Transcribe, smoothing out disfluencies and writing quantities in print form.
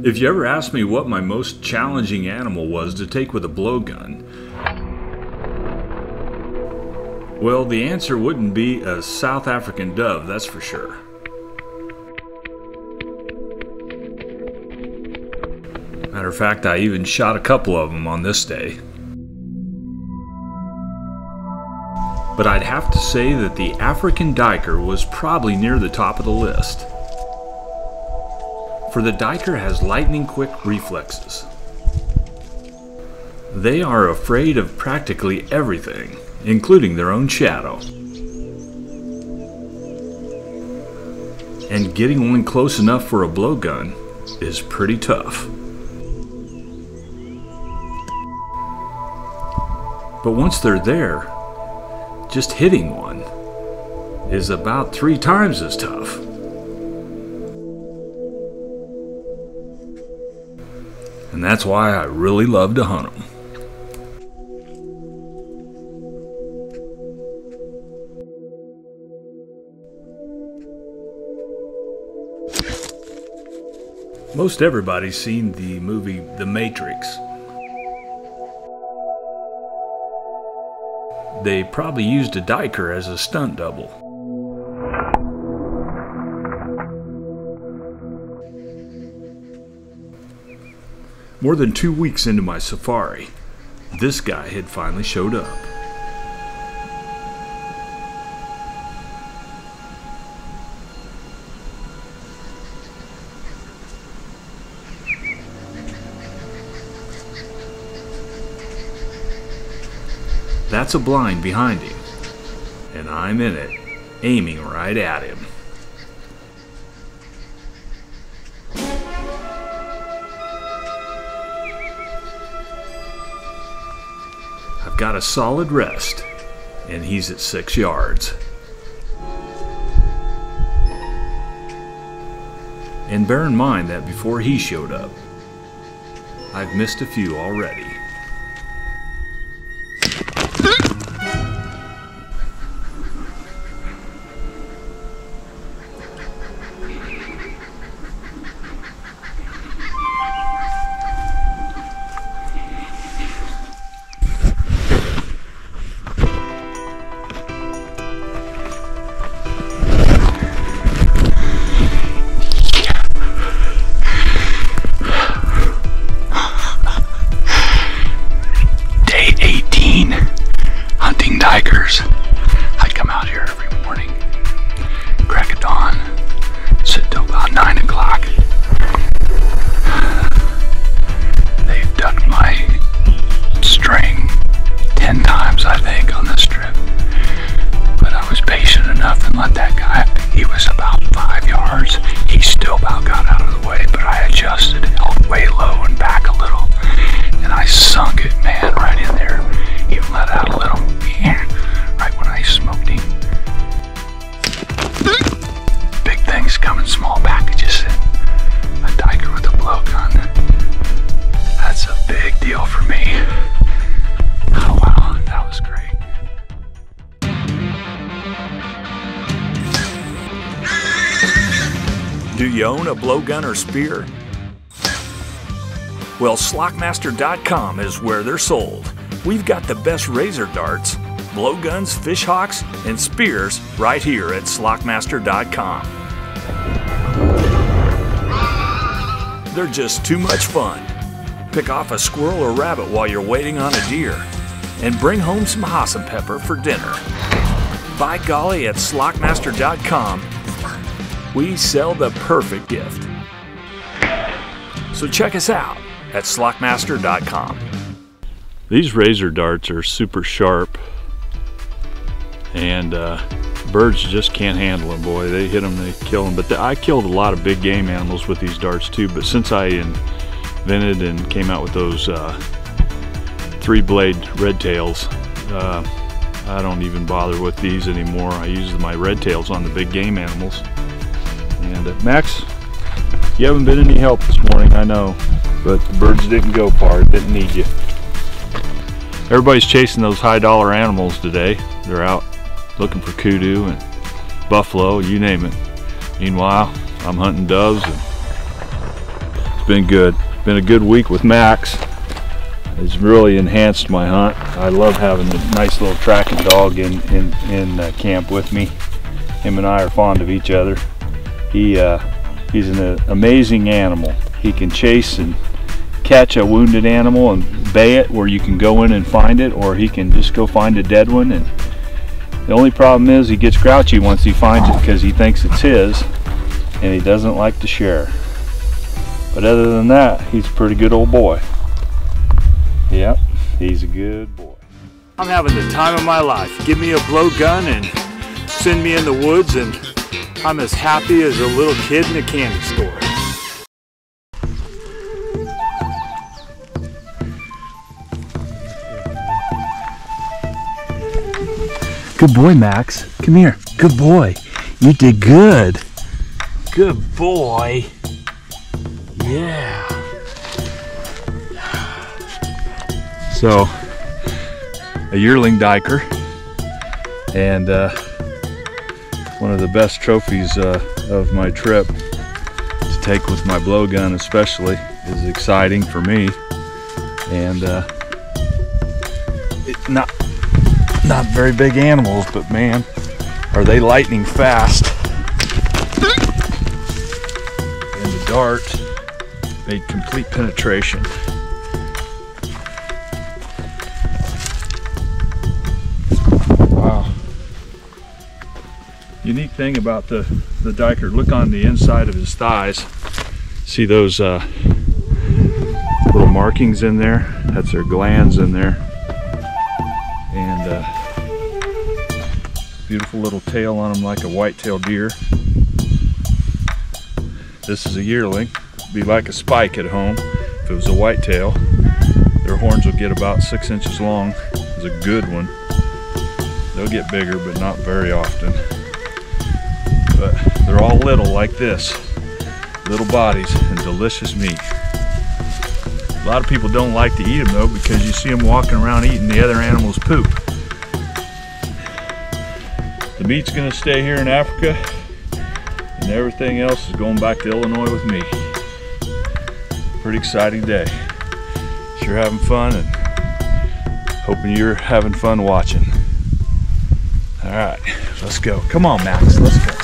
If you ever asked me what my most challenging animal was to take with a blowgun, well, the answer wouldn't be a South African dove, that's for sure. Matter of fact, I even shot a couple of them on this day. But I'd have to say that the African Diker was probably near the top of the list. For the Diker has lightning-quick reflexes. They are afraid of practically everything, including their own shadow. And getting one close enough for a blowgun is pretty tough. But once they're there, just hitting one is about 3 times as tough. And that's why I really love to hunt them. Most everybody's seen the movie The Matrix. They probably used a Diker as a stunt double. More than 2 weeks into my safari, this guy had finally showed up. That's a blind behind him, and I'm in it, aiming right at him. I've got a solid rest, and he's at 6 yards. And bear in mind that before he showed up, I've missed a few already. Dikers. I'd come out here every morning, crack of dawn, sit till about 9 o'clock. They've ducked my string 10 times, I think, on this trip. But I was patient enough and let that guy, he was about 5 yards. He still about got out of the way, but I adjusted, held way low and back a little. And I sunk it, man, right in there. Even let out a little, right when I smoked him. Big things come in small packages, and a Diker with a blowgun, that's a big deal for me. Oh wow, that was great. Do you own a blowgun or spear? Well, Slockmaster.com is where they're sold. We've got the best razor darts, blowguns, fish hawks, and spears right here at Slockmaster.com. They're just too much fun. Pick off a squirrel or rabbit while you're waiting on a deer, and bring home some hossam pepper for dinner. By golly, at Slockmaster.com, we sell the perfect gift. So check us out at Slockmaster.com. These razor darts are super sharp, and birds just can't handle them. Boy, they hit them, they kill them. But I killed a lot of big game animals with these darts too. But since I invented and came out with those 3-blade red tails, I don't even bother with these anymore. I use my red tails on the big game animals. And Max, you haven't been any help this morning, I know, but the birds didn't go far, didn't need you. Everybody's chasing those high-dollar animals today. They're out looking for kudu and buffalo, you name it. Meanwhile, I'm hunting doves and It's been good. Been a good week with Max. It's really enhanced my hunt. I love having a nice little tracking dog in camp with me. Him and I are fond of each other. He's an amazing animal. He can chase and catch a wounded animal and bay it where you can go in and find it, or he can just go find a dead one. And the only problem is he gets grouchy once he finds it because he thinks it's his and he doesn't like to share. But other than that, he's a pretty good old boy. Yep, he's a good boy. I'm having the time of my life. Give me a blowgun and send me in the woods and I'm as happy as a little kid in a candy store. Good boy, Max. Come here. Good boy. You did good. Good boy. Yeah. So, a yearling Diker, and one of the best trophies of my trip to take with my blowgun especially is exciting for me, and not very big animals, but man, are they lightning fast. And the dart made complete penetration. Wow. Unique thing about the Diker, look on the inside of his thighs. See those little markings in there? That's their glands in there. And beautiful little tail on them like a white-tailed deer. This is a yearling. It'd be like a spike at home if it was a whitetail. Their horns will get about 6 inches long. It's a good one. They'll get bigger, but not very often. But they're all little like this. Little bodies and delicious meat. A lot of people don't like to eat them though, because you see them walking around eating the other animal's poop. The meat's gonna stay here in Africa, and everything else is going back to Illinois with me. Pretty exciting day. Sure having fun, and hoping you're having fun watching. All right, let's go. Come on, Max, let's go.